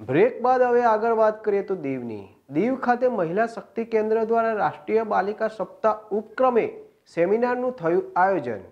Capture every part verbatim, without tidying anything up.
Break બાદ હવે આગળ વાત કરીએ તો દીવની દીવ ખાતે મહિલા શક્તિ કેન્દ્ર દ્વારા રાષ્ટ્રીય બાલિકા સપ્તાહ ઉપક્રમે સેમિનારનું થયું આયોજન।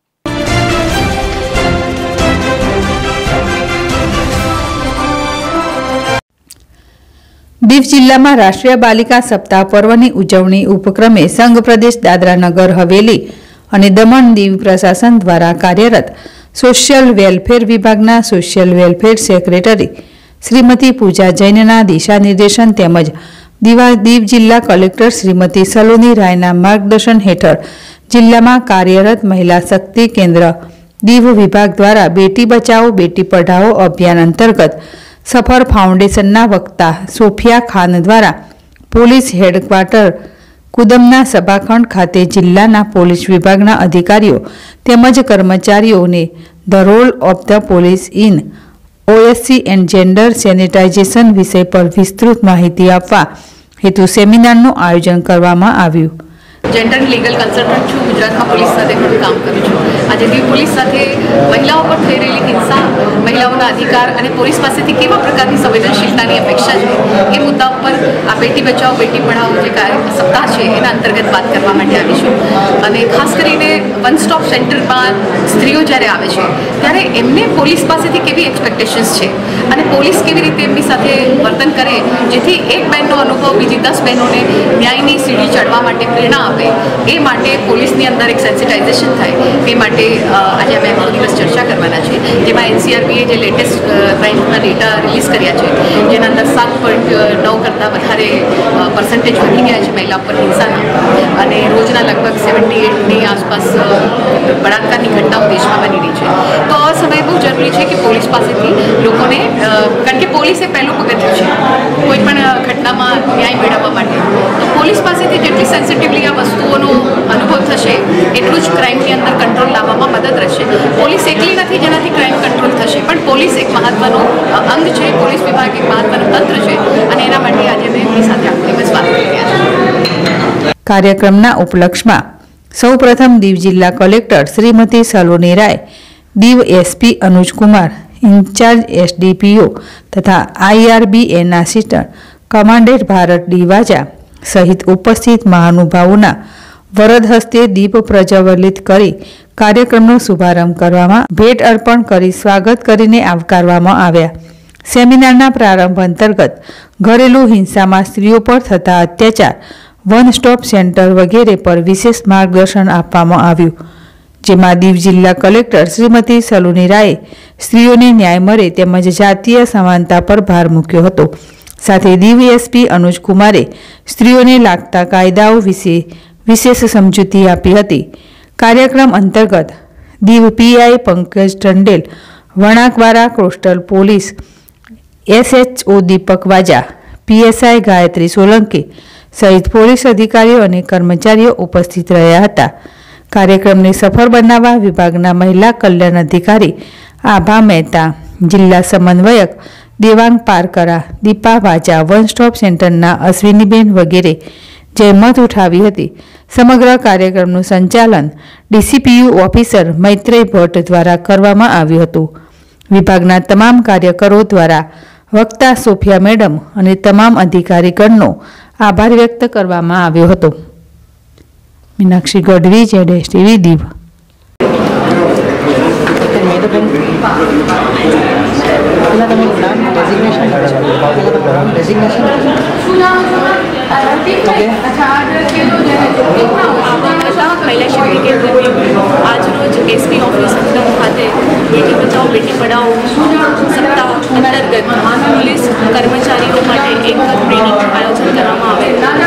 દીવ જિલ્લામાં રાષ્ટ્રીય બાલિકા સપ્તાહ પર્વની ઉજવણી ઉપક્રમે સંઘ પ્રદેશ દાદરા નગર હવેલી અને દમણ દીવ પ્રશાસન દ્વારા કાર્યરત સોશિયલ વેલફેર વિભાગના social welfare secretary Shrimati Pooja जैनना दिशा निर्देशन तेमज दीवा दीव जिला कलेक्टर श्रीमती सलोनी रायना मार्गदर्शन हेठळ जिल्लामां कार्यरत महिला शक्ति केन्द्र दीव विभाग द्वारा बेटी बचाओ बेटी पढ़ाओ अभियान अंतर्गत सफर फाउंडेशनना वक्ता सोफिया खान द्वारा पोलीस हेडक्वार्टर कुदमना सभाखंड खाते जिल्लाना पोलीस विभागना अधिकारीओ तेमज कर्मचारीओने the role of the police in OSC and gender sanitisation विषय पर विस्तृत माहिती आपवा हेतु सेमिनारનું આયોજન કરવામાં આવ્યું। जेंडर लीगल कंसल्टન્ટ छूँ, गुजरात में पुलिस साथ घणुं काम करूँ छूँ। आज दीव पुलिस साथ महिलाओं पर थई रहेली हिंसा, महिलाओं अधिकार और पुलिस पासेथी केवा प्रकारनी संवेदनशीलतानी अपेक्षा है ए मुद्दा पर आ बेटी बचाओ बेटी पढ़ाओ जे कार्य सप्ताह है एना अंतर्गत बात करवा माटे आवी छूं। अने खास करीने वन स्टॉप सेंटर में स्त्रीओ ज्यारे आवे छे त्यारे एमने पुलिस पासेथी केवी एक्सपेक्टेशन्स छे अने पुलिस केवी रीते एमनी साथे वर्तन करे जेथी एक बहननो अनुभव बीजी दस बहनोने न्यायनी सीढ़ी चढ़वा माटे प्रेरणा आपे ए माटे पुलिसनी अंदर एक सेंसिटाइजेशन थाय ए माटे आज अमे आखो दिवस चर्चा करवाना छे जेमां एनसीआरबीए जे लेटेस्ट क्राइमना डेटा रिलीज कर्या छे जेना अंदर सात पॉइंट नौ करता वधारे पर्सेंटेज वधी गया छे महिला पर हिंसाना अने रोजना लगभग सेवंटी एट ની आसपास बलात्कारनी घटनाओं देशमां बनी रही छे। तो आ समय बहुत जरूरी है कि पुलिस पासेथी लोकोने कारण के पुलिस ए पहेलुं पगथિયું छे कोई पण घटनामां न्याय मेळववा माटे तो पुलिस पासेथी जेटली सेंसिटिवली आ वस्तुओनो अनुभव थशे એટલું જ ક્રાઇમની અંદર કંટ્રોલ લાવવામાં મદદ રહેશે। પોલીસ એકલી નથી જેનાથી ક્રાઇમ કંટ્રોલ થશે પણ પોલીસ એક મહત્વનું અંગ છે, પોલીસ વિભાગ એક મહત્વનું તંત્ર છે અને એના માટે આજે અમે એમની સાથે આખો દિવસ વાત કરી રહ્યા છીએ। કાર્યક્રમના ઉપલક્ષમાં સૌપ્રથમ દીવ જિલ્લા collector Shrimati Saloni Rai, Diu SP Anuj Kumar, in charge SDPO તથા આઈઆરબીએના assistant commandant Bharat D Vaja સહિત ઉપસ્થિત મહાનુભાવોના વરદ હસ્તે દીપ પ્રજ્વલિત કરી કાર્યક્રમનો શુભારંભ કરવામાં ભેટ અર્પણ કરી સ્વાગત કરીને આવકારવામાં આવ્યા। સેમિનારના પ્રારંભ અંતર્ગત ઘરેલુ હિંસામાં સ્ત્રીઓ પર થતા અત્યાચાર, વન સ્ટોપ સેન્ટર વગેરે પર વિશેષ માર્ગદર્શન આપવામાં આવ્યું, જેમાં દીવ જિલ્લા કલેક્ટર શ્રીમતી સલોની રાયે સ્ત્રીઓને ન્યાય મળે તેમજ જાતીય સમાનતા પર ભાર મૂક્યો હતો। સાથે દીવ એસપી અનુજ કુમારે સ્ત્રીઓને લાગતા કાયદાઓ વિશે विशेष समझूती आपी हती। कार्यक्रम अंतर्गत Diu PI Pankaj Tandel, Vanakbara coastal police SHO Deepak Vaja, PSI Gayatri Solanki सहित पोलीस अधिकारीओ और कर्मचारीओ उपस्थित रह्या हता। कार्यक्रम ने सफल बनावा विभागना महिला कल्याण अधिकारी आभा मेहता, जिला समन्वयक देवांग पारकरा, दीपा वाजा, वन स्टॉप सेंटरना अश्विनीबेन वगैरह जयमत उठावी हती। समग्र कार्यक्रमનું સંચાલન ડીસીપીયુ ઓફિસર મૈત્રેય ભટ્ટ દ્વારા કરવામાં આવ્યું હતું। વિભાગના તમામ કાર્યકરો દ્વારા વક્તા સોફિયા મેડમ અને તમામ અધિકારીગણનો આભાર વ્યક્ત કરવામાં આવ્યો હતો। મીનાક્ષી ગઢવી, જેડેશ ટીવી, દીવ। महिला शक्ति केंद्र आज रोज एसपी ऑफिस खाते बेटी बचाओ बेटी पढ़ाओ सप्ताह अंतर्गत पुलिस कर्मचारीओ माटे एक ट्रेनिंग आयोजन करवामां आवेल।